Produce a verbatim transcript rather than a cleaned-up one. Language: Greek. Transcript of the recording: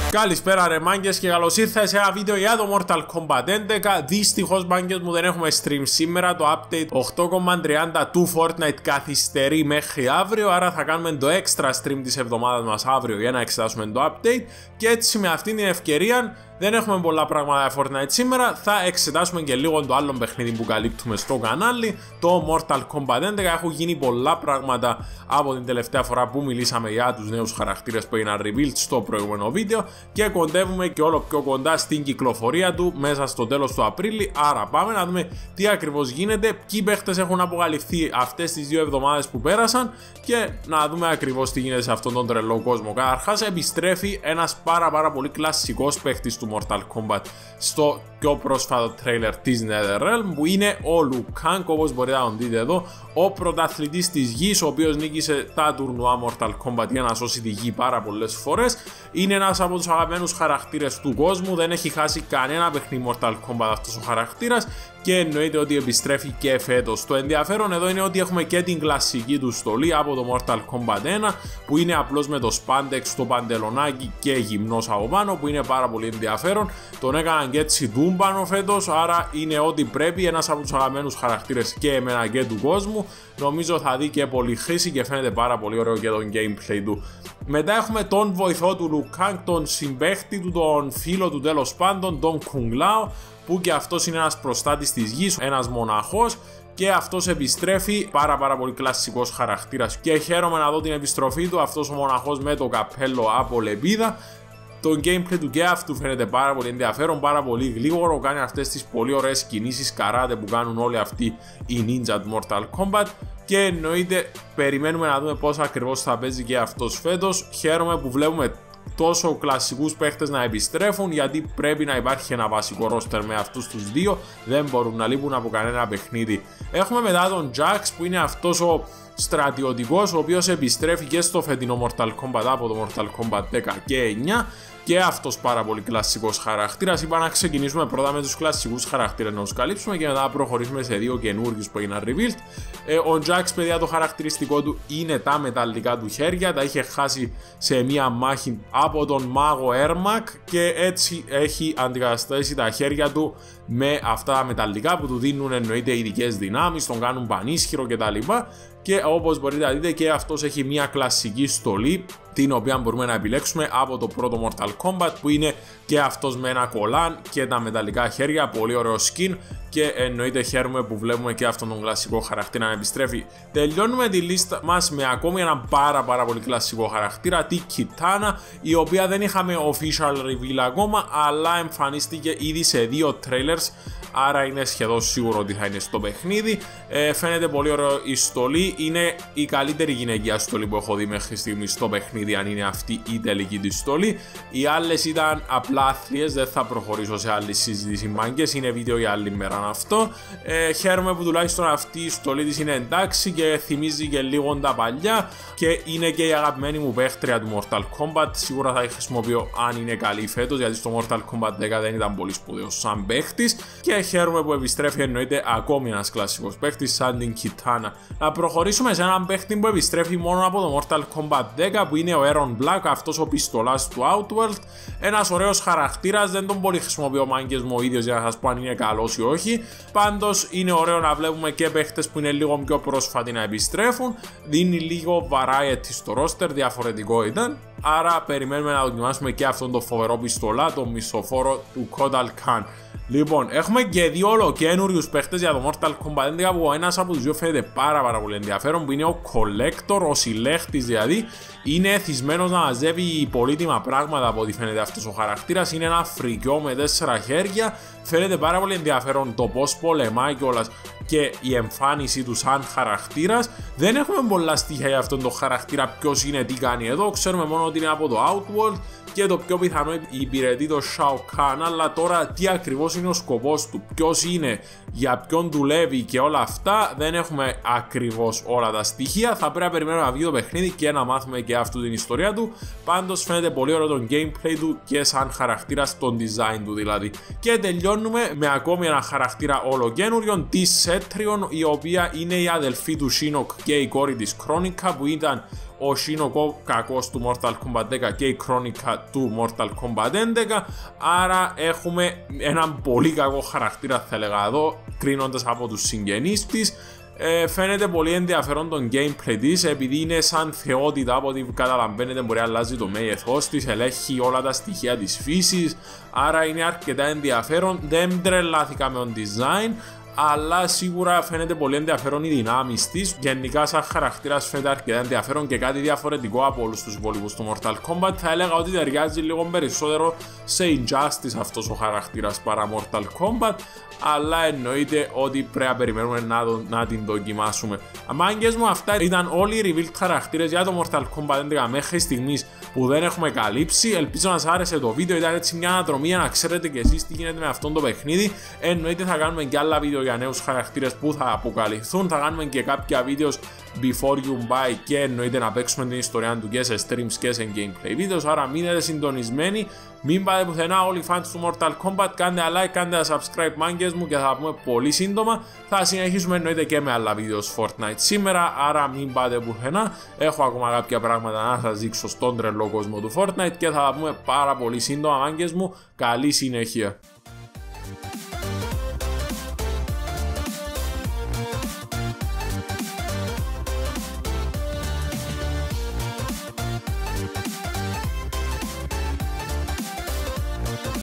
Καλησπέρα ρε μάγκες και καλώς ήρθατε σε ένα βίντεο για το Mortal Kombat έντεκα. Δυστυχώς μάγκες μου δεν έχουμε stream σήμερα, το update οκτώ κόμμα τριάντα του Fortnite καθυστερεί μέχρι αύριο, άρα θα κάνουμε το extra stream της εβδομάδας μας αύριο για να εξετάσουμε το update. Και έτσι με αυτήν την ευκαιρία, δεν έχουμε πολλά πράγματα για Fortnite σήμερα, θα εξετάσουμε και λίγο το άλλο παιχνίδι που καλύπτουμε στο κανάλι, το Mortal Kombat έντεκα. Έχουν γίνει πολλά πράγματα από την τελευταία φορά που μιλήσαμε για τους νέους χαρακτήρες που έγιναν revealed στο προηγούμενο βίντεο και κοντεύουμε και όλο πιο κοντά στην κυκλοφορία του μέσα στο τέλος του Απρίλη. Άρα πάμε να δούμε τι ακριβώς γίνεται, ποιοι παίχτες έχουν αποκαλυφθεί αυτές τις δύο εβδομάδες που πέρασαν και να δούμε ακριβώς τι γίνεται σε αυτόν τον τρελό κόσμο. Καταρχάς επιστρέφει ένας πάρα πάρα πολύ κλασσικός παίχτης του Mortal Kombat στο πιο πρόσφατο τρέιλερ της NetherRealm, που είναι ο Liu Kang, όπως μπορείτε να τον δείτε εδώ, ο πρωταθλητής της γης, ο οποίος νίκησε τα τουρνουά Mortal Kombat για να σώσει τη γη πάρα πολλές φορές. Είναι ένας από τους αγαπημένους χαρακτήρες του κόσμου, δεν έχει χάσει κανένα παιχνίδι Mortal Kombat αυτός ο χαρακτήρας και εννοείται ότι επιστρέφει και φέτος. Το ενδιαφέρον εδώ είναι ότι έχουμε και την κλασική του στολή από το Mortal Kombat ένα, που είναι απλώς με το spandex, το παντελονάκι και γυμνός από πάνω, που είναι πάρα πολύ ενδιαφέρον. Τον έκαναν και έτσι τούμπανο φέτος, άρα είναι ό,τι πρέπει, ένας από τους αγαπημένους χαρακτήρες και εμένα και του κόσμου. Νομίζω θα δει και πολύ χρήση και φαίνεται πάρα πολύ ωραίο και το gameplay του. Μετά έχουμε τον βοηθό του Liu Kang, τον συμπαίχτη του, τον φίλο του τέλος πάντων, τον Kung Lao, που και αυτός είναι ένας προστάτης της γης, ένας μοναχός, και αυτός επιστρέφει, πάρα πάρα πολύ κλασσικός χαρακτήρας και χαίρομαι να δω την επιστροφή του, αυτός ο μοναχός με το καπέλο από λεπίδα. Το gameplay του και αυτού φαίνεται πάρα πολύ ενδιαφέρον, πάρα πολύ γλίγορο, κάνει αυτές τις πολύ ωραίες κινήσεις καράτε που κάνουν όλοι αυτοί οι ninja του Mortal Kombat και εννοείται περιμένουμε να δούμε πώς ακριβώς θα παίζει και αυτός φέτος. Χαίρομαι που βλέπουμε τόσο κλασικούς παίχτες να επιστρέφουν, γιατί πρέπει να υπάρχει ένα βασικό roster με αυτούς τους δύο, δεν μπορούν να λείπουν από κανένα παιχνίδι. Έχουμε μετά τον Jax, που είναι αυτός ο στρατιωτικός, ο οποίος επιστρέφει και στο φετινό Mortal Kombat από το Mortal Kombat δέκα και εννιά, και αυτός πάρα πολύ κλασσικός χαρακτήρας. Είπα να ξεκινήσουμε πρώτα με τους κλασσικούς χαρακτήρες να τους καλύψουμε και μετά να προχωρήσουμε σε δύο καινούργιους που έγιναν revealed. Ε, ο Jax, παιδιά, το χαρακτηριστικό του είναι τα μεταλλικά του χέρια, τα είχε χάσει σε μία μάχη από τον μάγο Ermac και έτσι έχει αντικαταστήσει τα χέρια του με αυτά τα μεταλλικά που του δίνουν εννοείται ειδικές δυνάμεις, τον κάνουν πανίσχυρο κτλ. Και όπως μπορείτε να δείτε και αυτός έχει μια κλασική στολή, την οποία μπορούμε να επιλέξουμε από το πρώτο Mortal Kombat, που είναι και αυτός με ένα κολάν και τα μεταλλικά χέρια, πολύ ωραίο skin και εννοείται χαίρομαι που βλέπουμε και αυτόν τον κλασικό χαρακτήρα να επιστρέφει. Τελειώνουμε τη λίστα μας με ακόμη έναν πάρα πάρα πολύ κλασικό χαρακτήρα, τη Kitana, η οποία δεν είχαμε official reveal ακόμα, αλλά εμφανίστηκε ήδη σε δύο trailers, άρα είναι σχεδόν σίγουρο ότι θα είναι στο παιχνίδι. Ε, φαίνεται πολύ ωραίο η στολή, είναι η καλύτερη γυναικεία στολή που έχω δει μέχρι στιγμή στο παιχνίδι, αν είναι αυτή η τελική της στολή. Οι άλλες ήταν απλά άθλιες, δεν θα προχωρήσω σε άλλη συζήτηση μάγκες, είναι βίντεο για άλλη μέρα αυτό. Ε, χαίρομαι που τουλάχιστον αυτή η στολή της είναι εντάξει και θυμίζει και λίγο τα παλιά και είναι και η αγαπημένη μου παίχτρια του Mortal Kombat. Σίγουρα θα τη χρησιμοποιώ αν είναι καλή φέτος, γιατί στο Mortal Kombat δέκα δεν ήταν πολύ σπουδαίος σαν παίχτης και χαίρομαι που επιστρέφει εννοείται ακόμη ένας κλασικός παίχτης σαν την Kitana. Να προχωρήσουμε σε έναν παίχτη που επιστρέφει μόνο από το Mortal Kombat δέκα, που είναι ο Erron Black, αυτός ο πιστολάς του Outworld. Ένας ωραίος χαρακτήρας, δεν τον πολύ χρησιμοποιώ μάγκες μου ο ίδιος για να σας πω αν είναι καλός ή όχι. Πάντως είναι ωραίο να βλέπουμε και παίχτες που είναι λίγο πιο πρόσφατοι να επιστρέφουν, δίνει λίγο variety στο roster, διαφορετικό ήταν. Άρα περιμένουμε να δοκιμάσουμε και αυτόν τον φοβερό πιστολά, τον μισοφόρο του Kotal Khan. Λοιπόν, έχουμε και δύο ολοκένουριους παίχτες για το Mortal Kombat έντεκα, που ένας από τους δύο φαίνεται πάρα πάρα πολύ ενδιαφέρον, που είναι ο Collector, ο συλλέχτης δηλαδή. Είναι εθισμένος να μαζεύει πολύτιμα πράγματα από ό,τι φαίνεται αυτός ο χαρακτήρας. Είναι ένα φρικιό με τέσσερα χέρια. Φαίνεται πάρα πολύ ενδιαφέρον το πώς πολεμάει κιόλας και η εμφάνιση του σαν χαρακτήρας. Δεν έχουμε πολλά στοιχεία για αυτόν τον χαρακτήρα, ποιος είναι, τι κάνει εδώ. Ξέρουμε μόνο ότι είναι από το Outworld και το πιο πιθανό υπηρετεί το Shao Kahn, αλλά τώρα τι ακριβώς είναι ο σκοπός του, ποιος είναι, για ποιον δουλεύει και όλα αυτά, δεν έχουμε ακριβώς όλα τα στοιχεία. Θα πρέπει να περιμένουμε να βγει το παιχνίδι και να μάθουμε και αυτή την ιστορία του. Πάντως φαίνεται πολύ ωραίο το gameplay του και σαν χαρακτήρα στον design του δηλαδή. Και τελειώνουμε με ακόμη ένα χαρακτήρα ολοκένουριον, τη Cetrion, η οποία είναι η αδελφή του Shinnok και η κόρη της Kronika, που ήταν ο Shin ο κακός του Mortal Kombat δέκα και η Chronica του Mortal Kombat έντεκα, άρα έχουμε έναν πολύ κακό χαρακτήρα θα έλεγα εδώ, κρίνοντας από τους συγγενείς της. Ε, φαίνεται πολύ ενδιαφέρον το gameplay της, επειδή είναι σαν θεότητα από ό,τι καταλαβαίνετε, μπορεί να αλλάζει το μέγεθός της, ελέγχει όλα τα στοιχεία της φύσης, άρα είναι αρκετά ενδιαφέρον. Δεν τρελάθηκα με το design, αλλά σίγουρα φαίνεται πολύ ενδιαφέρον οι δυνάμεις της. Γενικά σαν χαρακτήρας φαίνεται αρκετά ενδιαφέρον και κάτι διαφορετικό από όλους τους υπόλοιπους του Mortal Kombat. Θα έλεγα ότι ταιριάζει λίγο περισσότερο σε Injustice αυτός ο χαρακτήρας παρά Mortal Kombat, αλλά εννοείται ότι πρέπει να περιμένουμε να, το, να την δοκιμάσουμε. Αμάγκες μου, αυτά ήταν όλοι οι revealed χαρακτήρες για το Mortal Kombat έντεκα μέχρι στιγμής που δεν έχουμε καλύψει. Ελπίζω να σας άρεσε το βίντεο, ήταν έτσι μια αναδρομή για να ξέρετε και εσείς τι γίνεται με αυτό το παιχνίδι. Εννοείται θα κάνουμε και άλλα βίντεο για νέους χαρακτήρες που θα αποκαλυφθούν, θα κάνουμε και κάποια βίντεο before you buy και εννοείται να παίξουμε την ιστορία του και σε streams και σε gameplay βίντεο, άρα μείνετε συντονισμένοι. Μην πάτε πουθενά, όλοι οι fans του Mortal Kombat, κάντε ένα like, κάντε ένα subscribe μάγκες μου και θα πούμε πολύ σύντομα. Θα συνεχίσουμε εννοείται και με άλλα βίντεο Fortnite σήμερα, άρα μην πάτε πουθενά. Έχω ακόμα κάποια πράγματα να σας δείξω στον τρελό κόσμο του Fortnite και θα τα πούμε πάρα πολύ σύντομα μάγκες μου. Καλή συνέχεια.